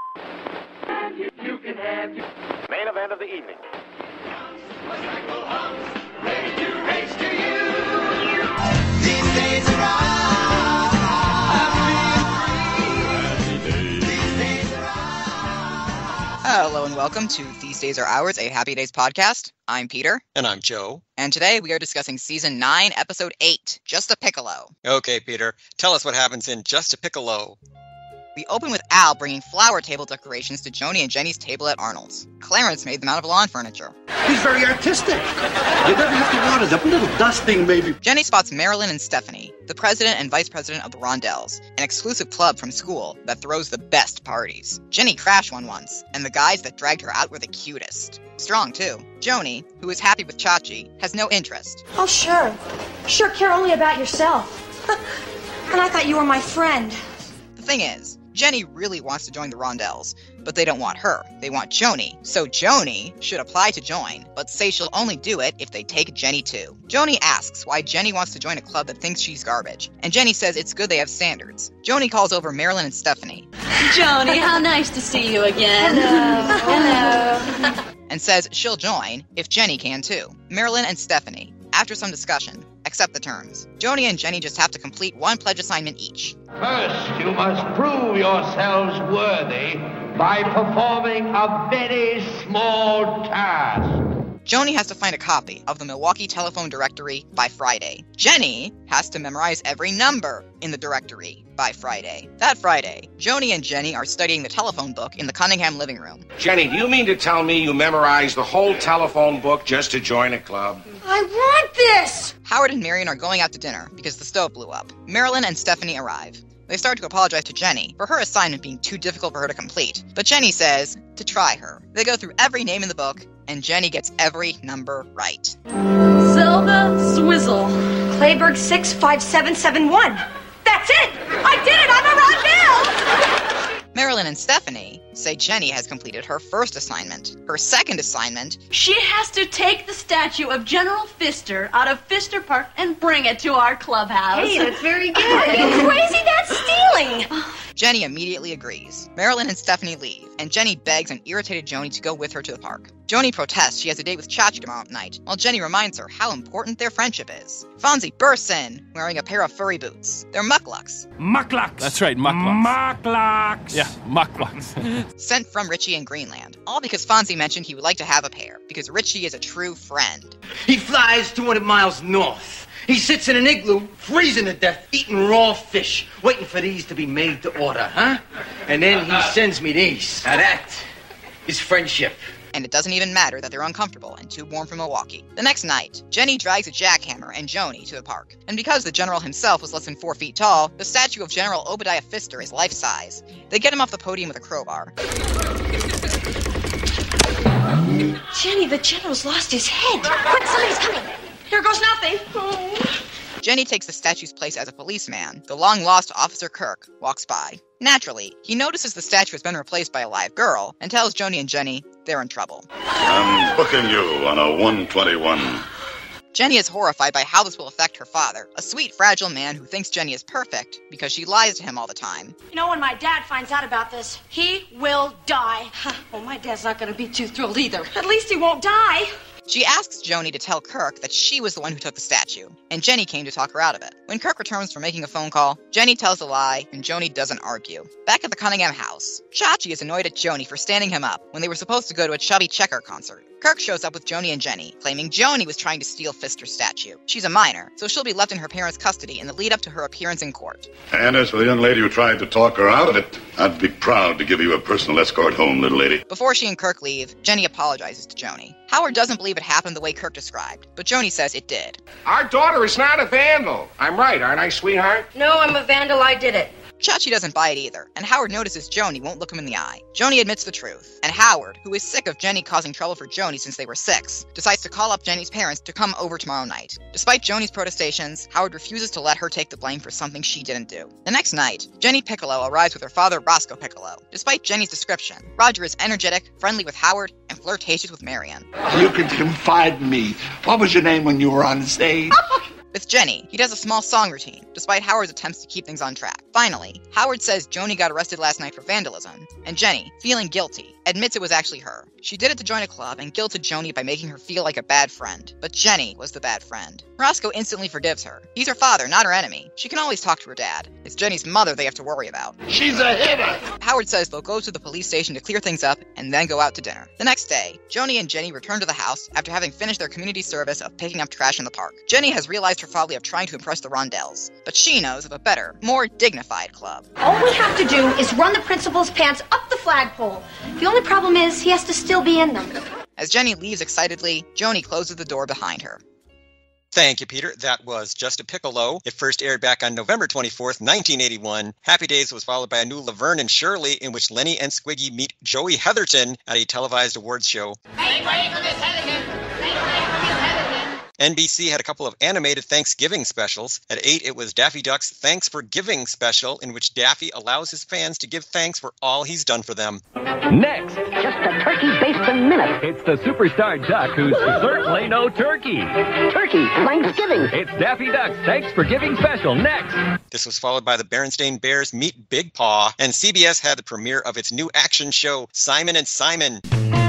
Main event of the evening. Hello and welcome to These Days Are Ours, a Happy Days podcast. I'm Peter. And I'm Joe. And today we are discussing Season 9, Episode 8, Just a Piccalo. Okay, Peter, tell us what happens in Just a Piccalo. We open with Al bringing flower table decorations to Joni and Jenny's table at Arnold's. Clarence made them out of lawn furniture. He's very artistic. You never have to water them. A little dusting, maybe. Jenny spots Marilyn and Stephanie, the president and vice president of the Rondells, an exclusive club from school that throws the best parties. Jenny crashed one once, and the guys that dragged her out were the cutest. Strong, too. Joni, who is happy with Chachi, has no interest. Oh, sure. Sure care only about yourself. And I thought you were my friend. The thing is, Jenny really wants to join the Rondells, but they don't want her. They want Joni. So Joni should apply to join, but say she'll only do it if they take Jenny too. Joni asks why Jenny wants to join a club that thinks she's garbage, and Jenny says it's good they have standards. Joni calls over Marilyn and Stephanie. Joni, how nice to see you again. Hello. And says she'll join if Jenny can too. Marilyn and Stephanie, after some discussion, accept the terms. Joni and Jenny just have to complete one pledge assignment each. First, you must prove yourselves worthy by performing a very small task. Joni has to find a copy of the Milwaukee telephone directory by Friday. Jenny has to memorize every number in the directory by Friday. That Friday, Joni and Jenny are studying the telephone book in the Cunningham living room. Jenny, do you mean to tell me you memorized the whole telephone book just to join a club? I want this! Howard and Marion are going out to dinner because the stove blew up. Marilyn and Stephanie arrive. They start to apologize to Jenny for her assignment being too difficult for her to complete, but Jenny says to try her. They go through every name in the book, and Jenny gets every number right. Zelda Swizzle. Clayburg 65771. That's it! I did it! I'm a Rondell! Marilyn and Stephanie say Jenny has completed her first assignment. Her second assignment, She has to take the statue of General Pfister out of Pfister Park and bring it to our clubhouse. Hey, that's very good. Are you crazy? That's stealing! Jenny immediately agrees. Marilyn and Stephanie leave, and Jenny begs an irritated Joni to go with her to the park. Joni protests she has a date with Chachi tomorrow night, while Jenny reminds her how important their friendship is. Fonzie bursts in, wearing a pair of furry boots. They're mucklucks. Mucklucks. That's right, mucklucks. Mucklucks. Yeah, mucklucks. Sent from Richie in Greenland. All because Fonzie mentioned he would like to have a pair, because Richie is a true friend. He flies 200 miles north. He sits in an igloo, freezing to death, eating raw fish, waiting for these to be made to order, huh? And then he sends me these. Now that is friendship. And it doesn't even matter that they're uncomfortable and too warm for Milwaukee. The next night, Jenny drags a jackhammer and Joni to the park. And because the general himself was less than 4 feet tall, the statue of General Obadiah Pfister is life-size. They get him off the podium with a crowbar. Jenny, the general's lost his head. Quick, somebody's coming. Here goes nothing. Jenny takes the statue's place as a policeman. The long-lost Officer Kirk walks by. Naturally, he notices the statue has been replaced by a live girl and tells Joni and Jenny they're in trouble. I'm booking you on a 121. Jenny is horrified by how this will affect her father, a sweet, fragile man who thinks Jenny is perfect because she lies to him all the time. You know, when my dad finds out about this, he will die. Well, my dad's not going to be too thrilled either. At least he won't die. She asks Joni to tell Kirk that she was the one who took the statue, and Jenny came to talk her out of it. When Kirk returns from making a phone call, Jenny tells a lie, and Joni doesn't argue. Back at the Cunningham house, Chachi is annoyed at Joni for standing him up when they were supposed to go to a Chubby Checker concert. Kirk shows up with Joni and Jenny, claiming Joni was trying to steal Pfister's statue. She's a minor, so she'll be left in her parents' custody in the lead up to her appearance in court. And as for the young lady who tried to talk her out of it, I'd be proud to give you a personal escort home, little lady. Before she and Kirk leave, Jenny apologizes to Joni. Howard doesn't believe it happened the way Kirk described, but Joni says it did. Our daughter is not a vandal. I'm right, aren't I, sweetheart? No, I'm a vandal. I did it. Chachi doesn't buy it either, and Howard notices Joni won't look him in the eye. Joni admits the truth, and Howard, who is sick of Jenny causing trouble for Joni since they were 6, decides to call up Jenny's parents to come over tomorrow night. Despite Joni's protestations, Howard refuses to let her take the blame for something she didn't do. The next night, Jenny Piccalo arrives with her father Roscoe Piccalo. Despite Jenny's description, Roger is energetic, friendly with Howard, and flirtatious with Marion. You can confide in me. What was your name when you were on stage? With Jenny, he does a small song routine, despite Howard's attempts to keep things on track. Finally, Howard says Joni got arrested last night for vandalism, and Jenny, feeling guilty, admits it was actually her. She did it to join a club and guilted Joni by making her feel like a bad friend. But Jenny was the bad friend. Roscoe instantly forgives her. He's her father, not her enemy. She can always talk to her dad. It's Jenny's mother they have to worry about. She's a hitter! Howard says they'll go to the police station to clear things up and then go out to dinner. The next day, Joni and Jenny return to the house after having finished their community service of picking up trash in the park. Jenny has realized her folly of trying to impress the Rondells, but she knows of a better, more dignified club. All we have to do is run the principal's pants up the flagpole. The only problem is he has to still be in them. As Jenny leaves excitedly, Joni closes the door behind her. Thank you, Peter. That was Just a Piccalo. It first aired back on November 24th, 1981. Happy Days was followed by a new Laverne and Shirley, in which Lenny and Squiggy meet Joey Heatherton at a televised awards show. Make way for Miss Heatherton! Make way for Miss Heatherton! NBC had a couple of animated Thanksgiving specials. At 8, it was Daffy Duck's Thanks for Giving special, in which Daffy allows his fans to give thanks for all he's done for them. Next, just a turkey based in minutes. It's the superstar duck who's certainly no turkey. Turkey, Thanksgiving. It's Daffy Duck's Thanks for Giving special. Next. This was followed by the Berenstain Bears Meet Big Paw, and CBS had the premiere of its new action show, Simon and Simon.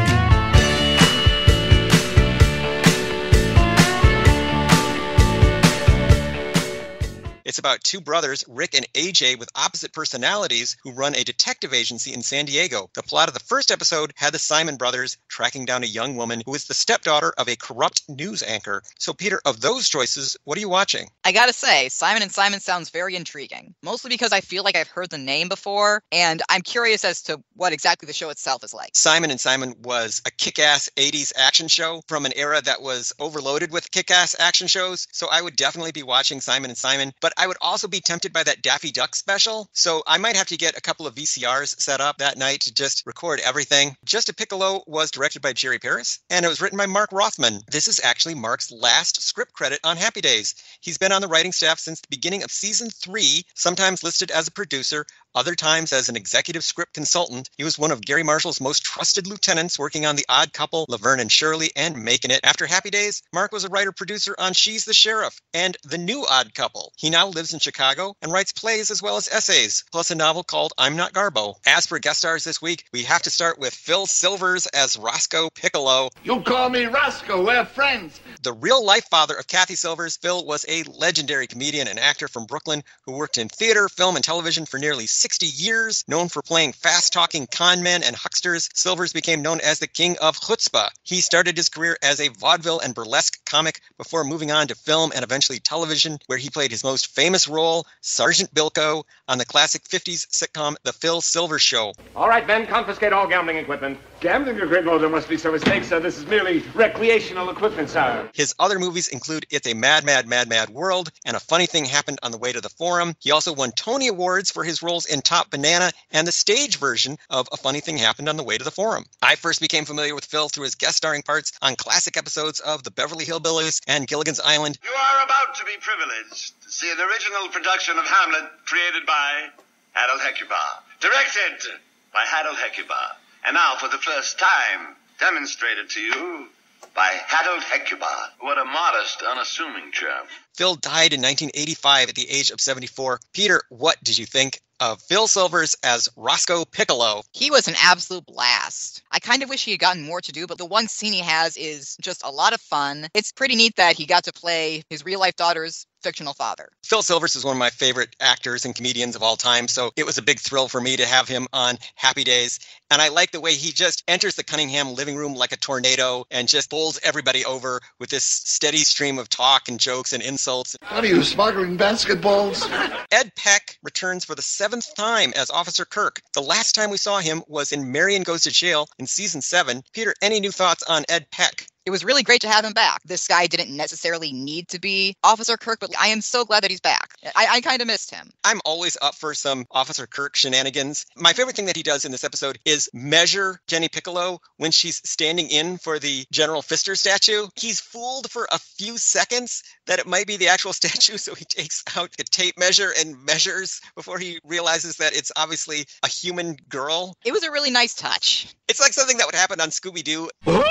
It's about two brothers, Rick and AJ, with opposite personalities who run a detective agency in San Diego. The plot of the first episode had the Simon brothers tracking down a young woman who is the stepdaughter of a corrupt news anchor. So, Peter, of those choices, what are you watching? I gotta say, Simon and Simon sounds very intriguing. Mostly because I feel like I've heard the name before, and I'm curious as to what exactly the show itself is like. Simon and Simon was a kick-ass 80s action show from an era that was overloaded with kick-ass action shows. So I would definitely be watching Simon and Simon, but I would also be tempted by that Daffy Duck special. So I might have to get a couple of VCRs set up that night to just record everything. Just a Piccalo was directed by Jerry Paris, and it was written by Mark Rothman. This is actually Mark's last script credit on Happy Days. He's been on the writing staff since the beginning of season 3, sometimes listed as a producer, other times as an executive script consultant. He was one of Gary Marshall's most trusted lieutenants, working on The Odd Couple, Laverne and Shirley, and making it. After Happy Days, Mark was a writer-producer on She's the Sheriff and The New Odd Couple. He now lives in Chicago and writes plays as well as essays, plus a novel called I'm Not Garbo. As for guest stars this week, we have to start with Phil Silvers as Roscoe Piccalo. You call me Roscoe, we're friends. The real-life father of Cathy Silvers, Phil was a legendary comedian and actor from Brooklyn who worked in theater, film, and television for nearly 60 years. Known for playing fast-talking con men and hucksters, Silvers became known as the king of chutzpah. He started his career as a vaudeville and burlesque comic before moving on to film and eventually television, where he played his most famous role, Sergeant Bilko, on the classic 50s sitcom The Phil Silvers Show. All right, men, confiscate all gambling equipment. Gambling equipment? Oh, there must be some mistake, sir. This is merely recreational equipment, sir. His other movies include It's a Mad, Mad, Mad, Mad World and A Funny Thing Happened on the Way to the Forum. He also won Tony Awards for his roles in Top Banana and the stage version of A Funny Thing Happened on the Way to the Forum. I first became familiar with Phil through his guest starring parts on classic episodes of The Beverly Hillbillies and Gilligan's Island. You are about to be privileged to see an original production of Hamlet created by Harold Hecuba, directed by Harold Hecuba, and now for the first time demonstrated to you by Harold Hecuba. What a modest, unassuming chap. Phil died in 1985 at the age of 74. Peter, what did you think of Phil Silvers as Roscoe Piccalo? He was an absolute blast. I kind of wish he had gotten more to do, but the one scene he has is just a lot of fun. It's pretty neat that he got to play his real-life daughter's fictional father. Phil Silvers is one of my favorite actors and comedians of all time, so it was a big thrill for me to have him on Happy Days. And I like the way he just enters the Cunningham living room like a tornado and just bowls everybody over with this steady stream of talk and jokes and insults. What are you, smuggling basketballs? Ed Peck returns for the 7th time as Officer Kirk. The last time we saw him was in Marion Goes to Jail in season 7. Peter, any new thoughts on Ed Peck? It was really great to have him back. This guy didn't necessarily need to be Officer Kirk, but I am so glad that he's back. I kind of missed him. I'm always up for some Officer Kirk shenanigans. My favorite thing that he does in this episode is measure Jenny Piccalo when she's standing in for the General Pfister statue. He's fooled for a few seconds that it might be the actual statue, so he takes out a tape measure and measures before he realizes that it's obviously a human girl. It was a really nice touch. It's like something that would happen on Scooby-Doo.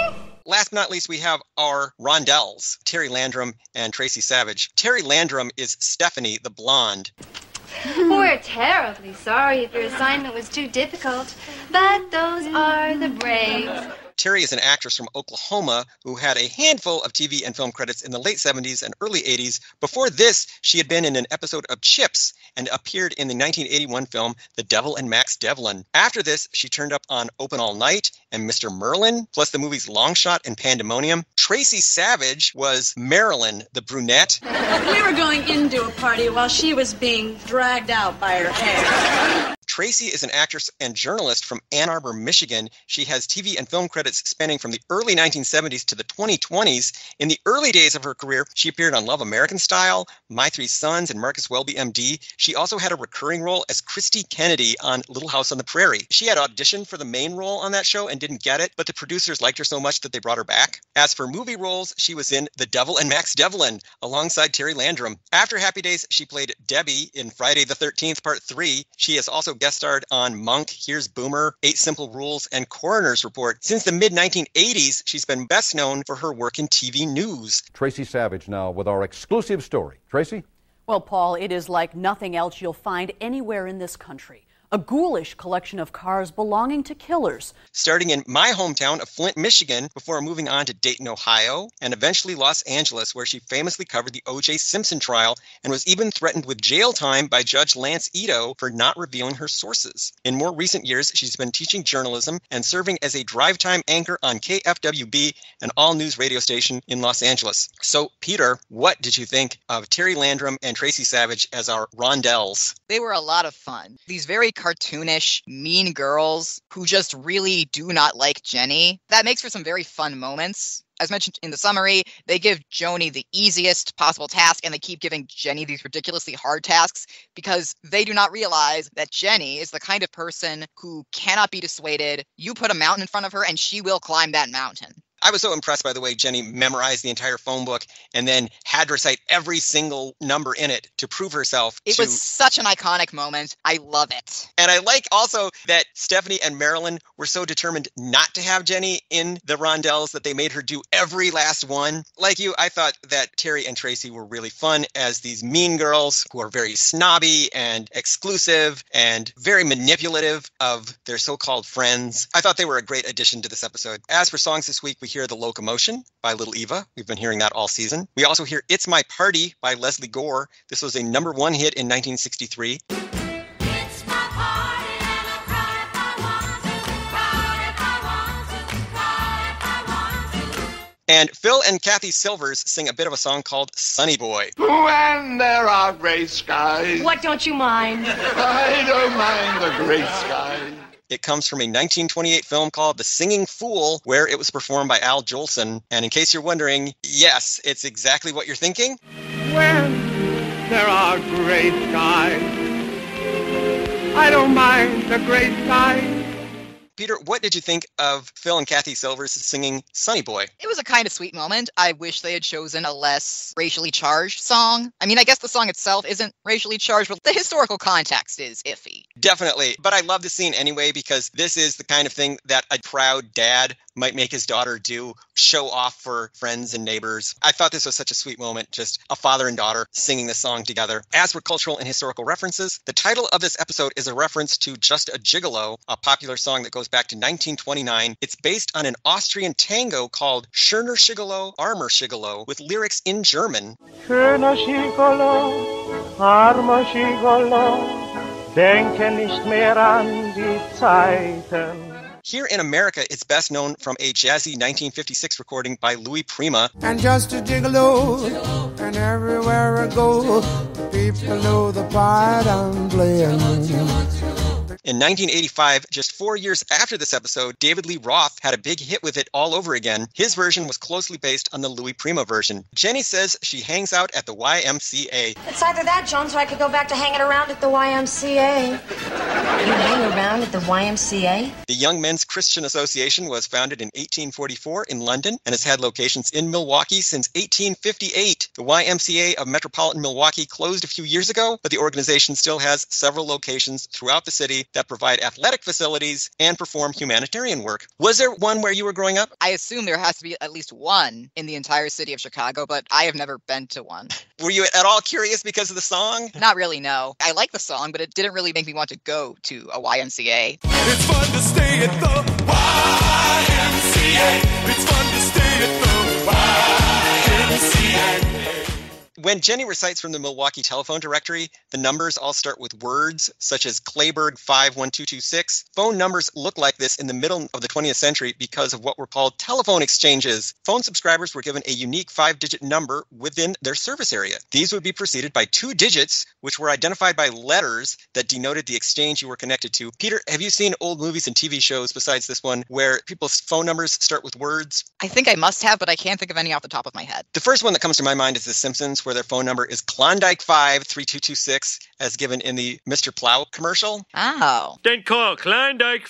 last but not least, we have our Rondelles, Terry Landrum and Tracy Savage. Terry Landrum is Stephanie, the blonde. We're terribly sorry if your assignment was too difficult, but those are the Braves. Terry is an actress from Oklahoma who had a handful of TV and film credits in the late 70s and early 80s. Before this, she had been in an episode of Chips and appeared in the 1981 film The Devil and Max Devlin. After this, she turned up on Open All Night and Mr. Merlin, plus the movies Long Shot and Pandemonium. Tracy Savage was Marilyn, the brunette. We were going into a party while she was being dragged out by her hair. Tracy is an actress and journalist from Ann Arbor, Michigan. She has TV and film credits spanning from the early 1970s to the 2020s. In the early days of her career, she appeared on Love American Style, My Three Sons, and Marcus Welby, MD. She also had a recurring role as Christy Kennedy on Little House on the Prairie. She had auditioned for the main role on that show and didn't get it, but the producers liked her so much that they brought her back. As for movie roles, she was in The Devil and Max Devlin alongside Terry Landrum. After Happy Days, she played Debbie in Friday the 13th, Part 3. She has also guest starred on Monk, Here's Boomer, 8 Simple Rules, and Coroner's Report. Since the mid-1980s, she's been best known for her work in TV news. Tracy Savage now with our exclusive story. Tracy? Well, Paul, it is like nothing else you'll find anywhere in this country. A ghoulish collection of cars belonging to killers. Starting in my hometown of Flint, Michigan, before moving on to Dayton, Ohio, and eventually Los Angeles, where she famously covered the O.J. Simpson trial and was even threatened with jail time by Judge Lance Ito for not revealing her sources. In more recent years, she's been teaching journalism and serving as a drive-time anchor on KFWB, an all-news radio station in Los Angeles. So, Peter, what did you think of Terry Landrum and Tracy Savage as our Rondelles? They were a lot of fun. These very cartoonish, mean girls who just really do not like Jenny. That makes for some very fun moments. As mentioned in the summary, they give Joni the easiest possible task, and they keep giving Jenny these ridiculously hard tasks because they do not realize that Jenny is the kind of person who cannot be dissuaded. You put a mountain in front of her, and she will climb that mountain. I was so impressed by the way Jenny memorized the entire phone book and then had to recite every single number in it to prove herself. It was such an iconic moment. I love it. And I like also that Stephanie and Marilyn were so determined not to have Jenny in the Rondelles that they made her do every last one. Like you, I thought that Terry and Tracy were really fun as these mean girls who are very snobby and exclusive and very manipulative of their so-called friends. I thought they were a great addition to this episode. As for songs this week, we hear The Locomotion by Little Eva. We've been hearing that all season. We also hear It's My Party by Leslie Gore. This was a #1 hit in 1963. It's my party and I cry if I want to, cry if I want to, cry if I want to. And Phil and Cathy Silvers sing a bit of a song called Sunny Boy. When there are gray skies. What don't you mind? I don't mind the gray skies. It comes from a 1928 film called The Singing Fool, where it was performed by Al Jolson. And in case you're wondering, yes, it's exactly what you're thinking. When there are gray skies, I don't mind the gray skies. Peter, what did you think of Phil and Cathy Silvers singing Sunny Boy? It was a kind of sweet moment. I wish they had chosen a less racially charged song. I mean, I guess the song itself isn't racially charged, but the historical context is iffy. Definitely. But I love the scene anyway because this is the kind of thing that a proud dad might make his daughter do, show off for friends and neighbors. I thought this was such a sweet moment, just a father and daughter singing this song together. As for cultural and historical references, the title of this episode is a reference to Just a Gigolo, a popular song that goes back to 1929. It's based on an Austrian tango called Schöner Gigolo, Armer Gigolo, with lyrics in German. Schöner Gigolo, armer Gigolo, denke nicht mehr an die Zeiten. Here in America, it's best known from a jazzy 1956 recording by Louis Prima. And just a gigolo, and everywhere I go, people know the part I'm playing. In 1985, just 4 years after this episode, David Lee Roth had a big hit with it all over again. His version was closely based on the Louis Prima version. Jenny says she hangs out at the YMCA. It's either that, Jones, or I could go back to hanging around at the YMCA. You hang around at the YMCA? The Young Men's Christian Association was founded in 1844 in London and has had locations in Milwaukee since 1858. The YMCA of Metropolitan Milwaukee closed a few years ago, but the organization still has several locations throughout the city that provide athletic facilities and perform humanitarian work. Was there one where you were growing up? I assume there has to be at least one in the entire city of Chicago, but I have never been to one. Were you at all curious because of the song? Not really, no. I like the song, but it didn't really make me want to go to a YMCA. It's fun to stay at the YMCA. It's fun to stay at the YMCA. When Jenny recites from the Milwaukee telephone directory, the numbers all start with words such as Clayburg 51226. Phone numbers look like this in the middle of the 20th century because of what were called telephone exchanges. Phone subscribers were given a unique 5-digit number within their service area. These would be preceded by 2 digits, which were identified by letters that denoted the exchange you were connected to. Peter, have you seen old movies and TV shows besides this one where people's phone numbers start with words? I think I must have, but I can't think of any off the top of my head. The first one that comes to my mind is The Simpsons, where their phone number is Klondike 53226, as given in the Mr. Plow commercial. Oh. Then call Klondike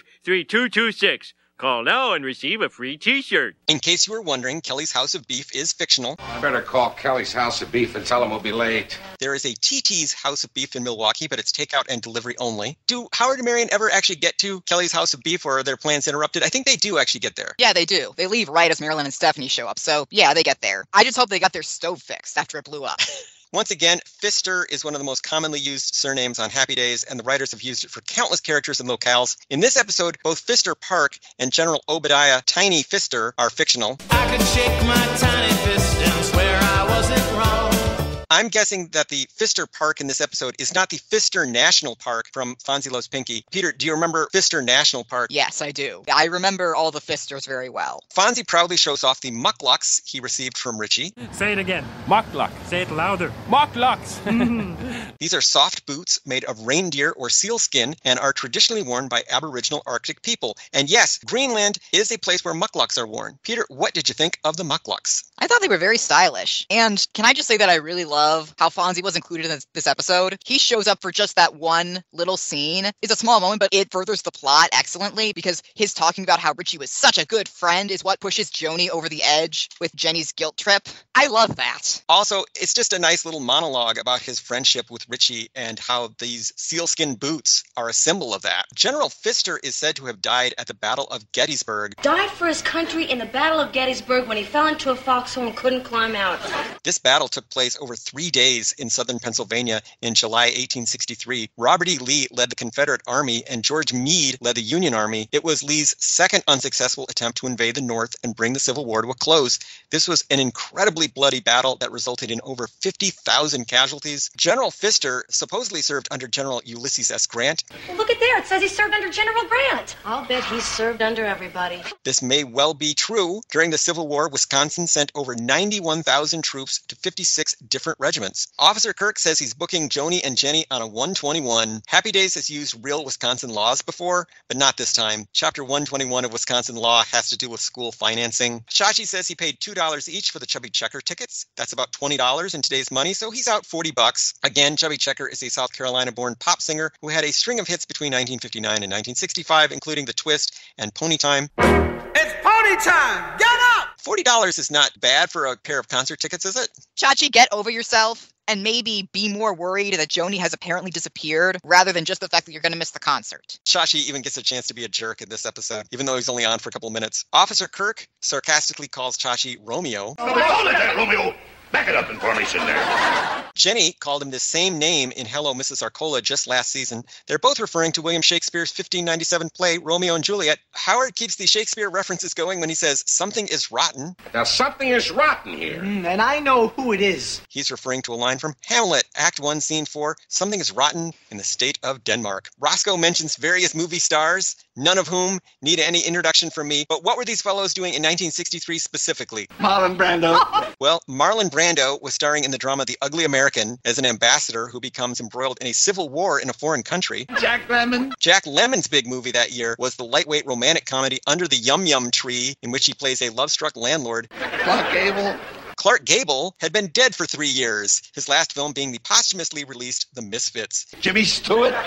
53226. Call now and receive a free t-shirt. In case you were wondering, Kelly's House of Beef is fictional. I better call Kelly's House of Beef and tell him we'll be late. There is a TT's House of Beef in Milwaukee, but it's takeout and delivery only. Do Howard and Marion ever actually get to Kelly's House of Beef, or are their plans interrupted? I think they do actually get there. Yeah, they do. They leave right as Marilyn and Stephanie show up, so yeah, they get there. I just hope they got their stove fixed after it blew up. Once again, Pfister is one of the most commonly used surnames on Happy Days, and the writers have used it for countless characters and locales. In this episode, both Pfister Park and General Obadiah Tiny Pfister are fictional. I could shake my tiny fist and swear I wasn't wrong. I'm guessing that the Pfister Park in this episode is not the Pfister National Park from Fonzie Loves Pinky. Peter, do you remember Pfister National Park? Yes, I do. I remember all the Pfisters very well. Fonzie proudly shows off the mucklucks he received from Richie. Say it again. Muckluck. Say it louder. Mucklucks. These are soft boots made of reindeer or seal skin and are traditionally worn by Aboriginal Arctic people. And yes, Greenland is a place where mucklucks are worn. Peter, what did you think of the mucklucks? I thought they were very stylish. And can I just say that I really love how Fonzie was included in this episode? He shows up for just that one little scene. It's a small moment, but it furthers the plot excellently because his talking about how Richie was such a good friend is what pushes Joni over the edge with Jenny's guilt trip. I love that. Also, it's just a nice little monologue about his friendship with Richie and how these sealskin boots are a symbol of that. General Pfister is said to have died at the Battle of Gettysburg. Died for his country in the Battle of Gettysburg when he fell into a foxhole and couldn't climb out. This battle took place over 3 days in southern Pennsylvania in July 1863. Robert E. Lee led the Confederate Army and George Meade led the Union Army. It was Lee's second unsuccessful attempt to invade the North and bring the Civil War to a close. This was an incredibly bloody battle that resulted in over 50,000 casualties. General Pfister supposedly served under General Ulysses S. Grant. Well, look at there. It says he served under General Grant. I'll bet he's served under everybody. This may well be true. During the Civil War, Wisconsin sent over 91,000 troops to 56 different regiments. Officer Kirk says he's booking Joni and Jenny on a 121. Happy Days has used real Wisconsin laws before, but not this time. Chapter 121 of Wisconsin law has to do with school financing. Chachi says he paid $2 each for the Chubby Checker tickets. That's about $20 in today's money, so he's out $40. Again, Chubby Checker is a South Carolina-born pop singer who had a string of hits between 1959 and 1965, including The Twist and Pony Time. It's pony time! Get up! $40 is not bad for a pair of concert tickets, is it? Chachi, get over yourself and maybe be more worried that Joni has apparently disappeared rather than just the fact that you're going to miss the concert. Chachi even gets a chance to be a jerk in this episode, even though he's only on for a couple of minutes. Officer Kirk sarcastically calls Chachi Romeo. Hold it there, Romeo. Back it up in formation there. Jenny called him the same name in Hello, Mrs. Arcola just last season. They're both referring to William Shakespeare's 1597 play, Romeo and Juliet. Howard keeps the Shakespeare references going when he says, something is rotten. Now, something is rotten here. And I know who it is. He's referring to a line from Hamlet, Act 1, Scene 4, something is rotten in the state of Denmark. Roscoe mentions various movie stars, none of whom need any introduction from me. But what were these fellows doing in 1963 specifically? Marlon Brando. Well, Marlon Brando was starring in the drama The Ugly American as an ambassador who becomes embroiled in a civil war in a foreign country. Jack Lemmon. Jack Lemmon's big movie that year was the lightweight romantic comedy Under the Yum Yum Tree, in which he plays a love-struck landlord. Clark Gable. Clark Gable had been dead for 3 years, his last film being the posthumously released The Misfits. Jimmy Stewart.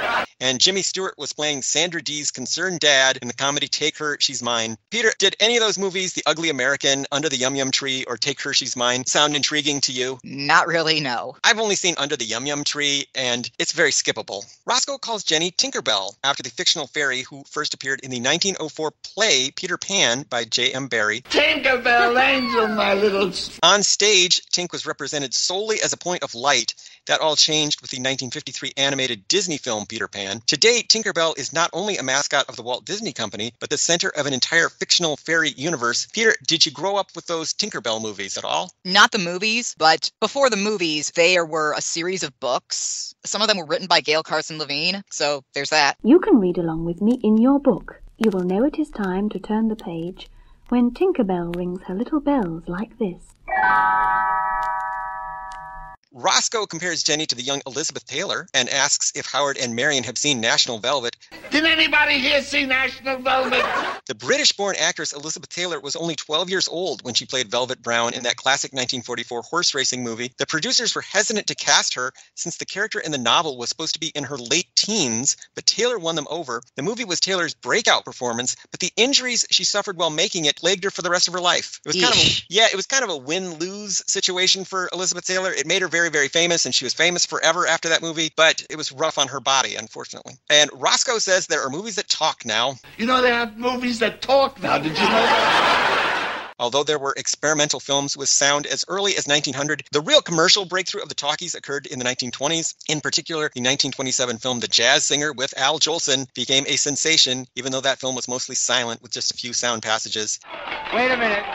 and Jimmy Stewart was playing Sandra Dee's concerned dad in the comedy Take Her, She's Mine. Peter, did any of those movies, The Ugly American, Under the Yum Yum Tree, or Take Her, She's Mine, sound intriguing to you? Not really, no. I've only seen Under the Yum Yum Tree, and it's very skippable. Roscoe calls Jenny Tinkerbell, after the fictional fairy who first appeared in the 1904 play Peter Pan by J.M. Barrie. Tinkerbell angel, my little... On stage, Tink was represented solely as a point of light. That all changed with the 1953 animated Disney film Peter Pan. Today, Tinkerbell is not only a mascot of the Walt Disney Company, but the center of an entire fictional fairy universe. Peter, did you grow up with those Tinkerbell movies at all? Not the movies, but before the movies, there were a series of books. Some of them were written by Gail Carson Levine, so there's that. You can read along with me in your book. You will know it is time to turn the page when Tinkerbell rings her little bells like this. Roscoe compares Jenny to the young Elizabeth Taylor and asks if Howard and Marion have seen National Velvet. Did anybody here see National Velvet? The British-born actress Elizabeth Taylor was only 12 years old when she played Velvet Brown in that classic 1944 horse racing movie. The producers were hesitant to cast her since the character in the novel was supposed to be in her late teens, but Taylor won them over. The movie was Taylor's breakout performance, but the injuries she suffered while making it plagued her for the rest of her life. It was kind of a win-lose situation for Elizabeth Taylor. It made her very, very famous, and she was famous forever after that movie, but it was rough on her body, unfortunately. And Roscoe says there are movies that talk now. You know, they have movies that talk now. Did you know that? Although there were experimental films with sound as early as 1900, the real commercial breakthrough of the talkies occurred in the 1920s. In particular, the 1927 film The Jazz Singer with Al Jolson became a sensation, even though that film was mostly silent with just a few sound passages. Wait a minute.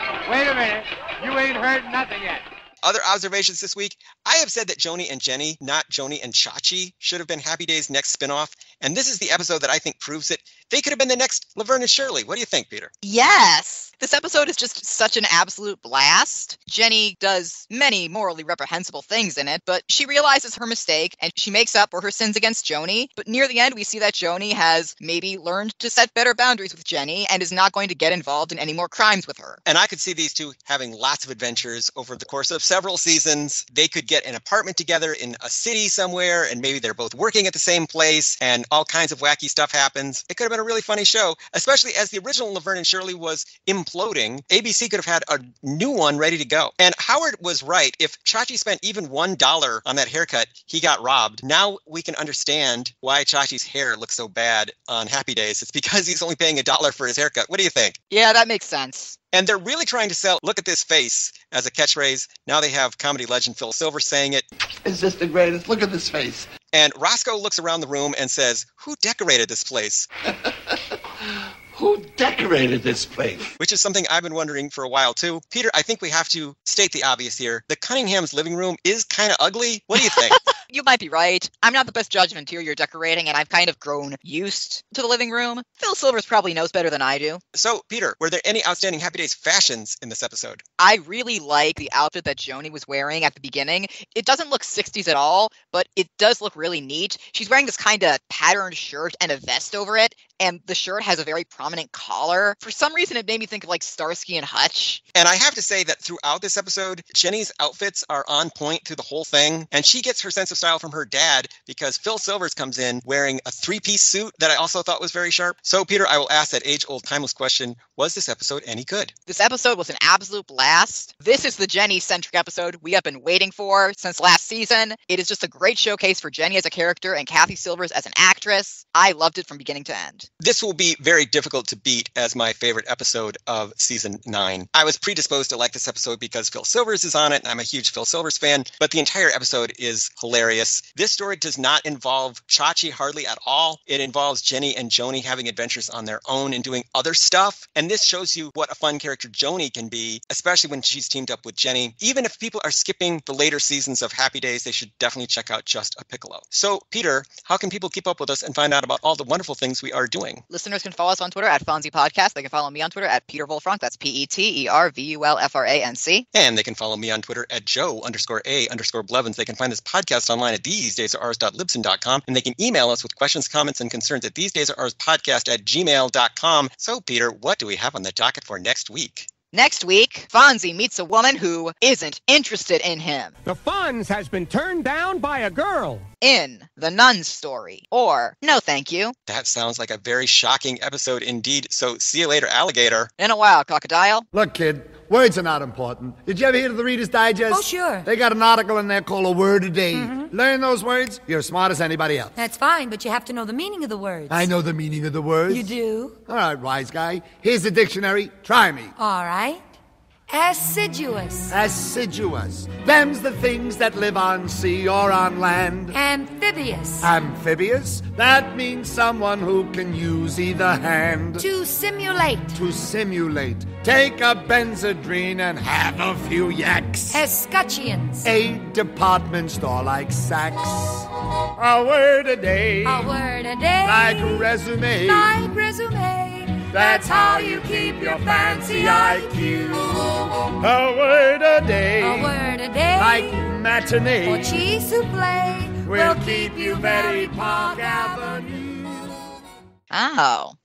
You ain't heard nothing yet. Other observations this week, I have said that Joni and Jenny, not Joni and Chachi, should have been Happy Days' next spinoff, and this is the episode that I think proves it. They could have been the next Laverne and Shirley. What do you think, Peter? Yes! This episode is just such an absolute blast. Jenny does many morally reprehensible things in it, but she realizes her mistake and she makes up for her sins against Joni. But near the end, we see that Joni has maybe learned to set better boundaries with Jenny and is not going to get involved in any more crimes with her. And I could see these two having lots of adventures over the course of several seasons. They could get an apartment together in a city somewhere, and maybe they're both working at the same place, and all kinds of wacky stuff happens. It could have been a really funny show, especially as the original Laverne and Shirley was imploding. ABC could have had a new one ready to go. And Howard was right. If Chachi spent even $1 on that haircut, he got robbed. Now we can understand why Chachi's hair looks so bad on Happy Days. It's because he's only paying $1 for his haircut. What do you think? Yeah, that makes sense. And they're really trying to sell "look at this face" as a catchphrase. Now they have comedy legend Phil Silvers saying it. It's just the greatest. Look at this face. And Roscoe looks around the room and says, "Who decorated this place?" Who decorated this place? Which is something I've been wondering for a while, too. Peter, I think we have to state the obvious here. The Cunningham's living room is kind of ugly. What do you think? You might be right. I'm not the best judge of interior decorating, and I've kind of grown used to the living room. Phil Silvers probably knows better than I do. So, Peter, were there any outstanding Happy Days fashions in this episode? I really like the outfit that Joni was wearing at the beginning. It doesn't look 60s at all, but it does look really neat. She's wearing this kind of patterned shirt and a vest over it, and the shirt has a very prominent collar. For some reason, it made me think of like Starsky and Hutch. And I have to say that throughout this episode, Jenny's outfits are on point through the whole thing, and she gets her sense of style from her dad because Phil Silvers comes in wearing a three-piece suit that I also thought was very sharp. So, Peter, I will ask that age-old timeless question, was this episode any good? This episode was an absolute blast. This is the Jenny-centric episode we have been waiting for since last season. It is just a great showcase for Jenny as a character and Cathy Silvers as an actress. I loved it from beginning to end. This will be very difficult to beat as my favorite episode of season 9. I was predisposed to like this episode because Phil Silvers is on it, and I'm a huge Phil Silvers fan, but the entire episode is hilarious. This story does not involve Chachi hardly at all. It involves Jenny and Joni having adventures on their own and doing other stuff, and this shows you what a fun character Joni can be, especially when she's teamed up with Jenny. Even if people are skipping the later seasons of Happy Days, they should definitely check out Just a Piccalo. So, Peter, how can people keep up with us and find out about all the wonderful things we are doing? Listeners can follow us on Twitter at Fonzie Podcast. They can follow me on Twitter at Peter Wolfranc. That's PeterVulfranc. And they can follow me on Twitter at Joe_A_Blevins. They can find this podcast online at thesedaysaroours.libsyn.com, and they can email us with questions, comments, and concerns at thesedaysaroourspodcast@gmail.com. So, Peter, what do we have on the docket for next week? Next week, Fonzie meets a woman who isn't interested in him. The Fonz has been turned down by a girl. in The Nun's Story, or No Thank You. That sounds like a very shocking episode indeed. So see you later, alligator. In a while, crocodile. Look, kid, words are not important. Did you ever hear of the Reader's Digest? Oh, sure. They got an article in there called A Word a Day. Learn those words, you're as smart as anybody else. That's fine, but you have to know the meaning of the words. I know the meaning of the words. You do? All right, wise guy. Here's the dictionary. Try me. All right. Assiduous. Assiduous. Them's the things that live on sea or on land. Amphibious. Amphibious? That means someone who can use either hand. To simulate. To simulate. Take a Benzedrine and have a few yaks. Escutcheons. A department store like Saks. A word a day. A word a day. Like resume. Like resume. That's how you keep your fancy IQ. A word a day. A word a day. Like matinee. Or cheese souffle. Will keep you very Park Avenue. Oh,